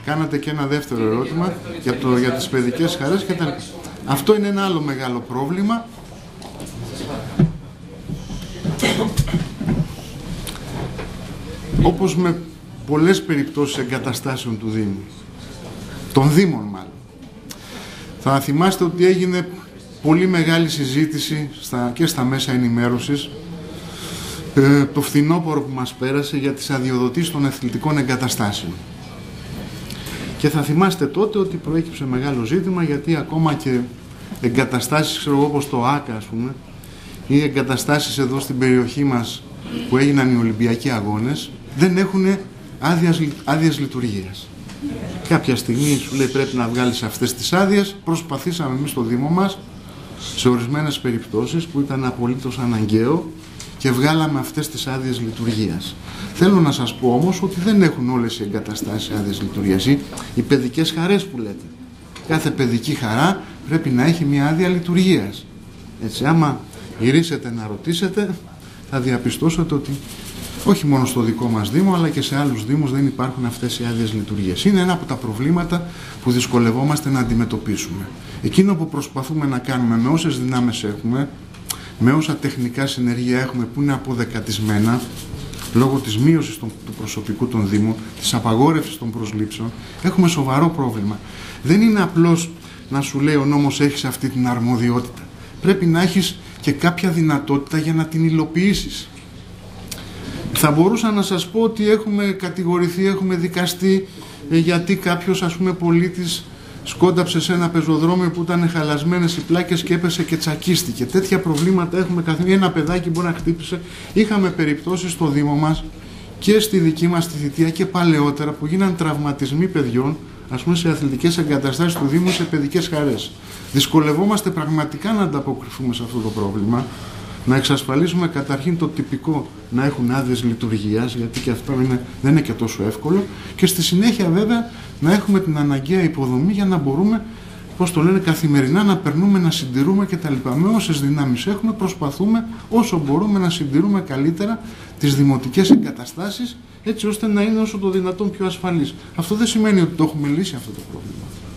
Κάνατε και ένα δεύτερο ερώτημα για τις παιδικές χαρές και τα... Αυτό είναι ένα άλλο μεγάλο πρόβλημα. Όπως με πολλές περιπτώσεις εγκαταστάσεων του Δήμου, των Δήμων μάλλον. Θα θυμάστε ότι έγινε πολύ μεγάλη συζήτηση και στα μέσα ενημέρωσης το φθινόπωρο που μας πέρασε για τις αδειοδοτήσεις των αθλητικών εγκαταστάσεων. Και θα θυμάστε τότε ότι προέκυψε μεγάλο ζήτημα, γιατί ακόμα και εγκαταστάσεις, ξέρω εγώ, όπως το ΆΚΑ, ας πούμε, ή εγκαταστάσεις εδώ στην περιοχή μας που έγιναν οι Ολυμπιακοί Αγώνες, δεν έχουν άδειες λειτουργίας. Κάποια στιγμή σου λέει πρέπει να βγάλεις αυτές τις άδειες. Προσπαθήσαμε εμείς στο Δήμο μας, σε ορισμένες περιπτώσεις που ήταν απολύτως αναγκαίο, και βγάλαμε αυτές τις άδειες λειτουργίας. Θέλω να σας πω όμως ότι δεν έχουν όλες οι εγκαταστάσεις άδειες λειτουργίας. Οι παιδικές χαρές που λέτε. Κάθε παιδική χαρά πρέπει να έχει μια άδεια λειτουργίας. Έτσι, άμα γυρίσετε να ρωτήσετε, θα διαπιστώσετε ότι όχι μόνο στο δικό μας Δήμο, αλλά και σε άλλους Δήμους δεν υπάρχουν αυτές οι άδειες λειτουργίας. Είναι ένα από τα προβλήματα που δυσκολευόμαστε να αντιμετωπίσουμε. Εκείνο που προσπαθούμε να κάνουμε με όσες δυνάμεις έχουμε, με όσα τεχνικά συνεργεία έχουμε που είναι αποδεκατισμένα, λόγω της μείωσης του προσωπικού των Δήμων, της απαγόρευσης των προσλήψεων, έχουμε σοβαρό πρόβλημα. Δεν είναι απλώς να σου λέει ο νόμος έχεις αυτή την αρμοδιότητα. Πρέπει να έχεις και κάποια δυνατότητα για να την υλοποιήσεις. Θα μπορούσα να σας πω ότι έχουμε κατηγορηθεί, έχουμε δικαστεί γιατί κάποιος, ας πούμε, πολίτης σκόνταψε σε ένα πεζοδρόμιο που ήταν χαλασμένες οι πλάκες και έπεσε και τσακίστηκε. Τέτοια προβλήματα έχουμε καθημερινά. Ένα παιδάκι μπορεί να χτύπησε. Είχαμε περιπτώσεις στο Δήμο μας και στη δική μας τη θητεία και παλαιότερα που γίναν τραυματισμοί παιδιών, ας πούμε, σε αθλητικές εγκαταστάσεις του Δήμου, σε παιδικές χαρές. Δυσκολευόμαστε πραγματικά να ανταποκριθούμε σε αυτό το πρόβλημα. Να εξασφαλίσουμε καταρχήν το τυπικό να έχουν άδειες λειτουργίας, γιατί και αυτό δεν είναι και τόσο εύκολο, και στη συνέχεια βέβαια να έχουμε την αναγκαία υποδομή για να μπορούμε, πώς το λένε, καθημερινά να περνούμε, να συντηρούμε κτλ. Με όσες δυνάμεις έχουμε, προσπαθούμε όσο μπορούμε να συντηρούμε καλύτερα τις δημοτικές εγκαταστάσεις, έτσι ώστε να είναι όσο το δυνατόν πιο ασφαλείς. Αυτό δεν σημαίνει ότι το έχουμε λύσει αυτό το πρόβλημα.